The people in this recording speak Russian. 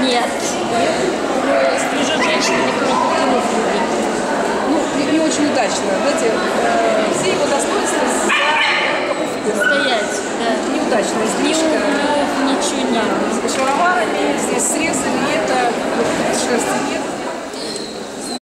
Нет. Стрижет женщина, никто не любит. Ну, не очень удачно. Знаете, все его достоинства